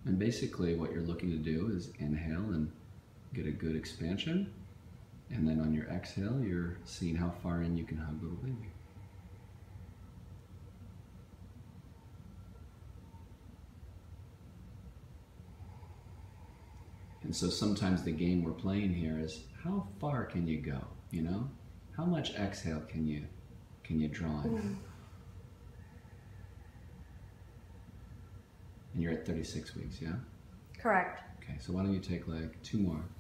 And basically what you're looking to do is inhale and get a good expansion. And then on your exhale, you're seeing how far in you can hug little baby. And so sometimes the game we're playing here is how far can you go, you know? How much exhale can you draw in? And you're at 36 weeks, yeah? Correct. Okay, so why don't you take like 2 more?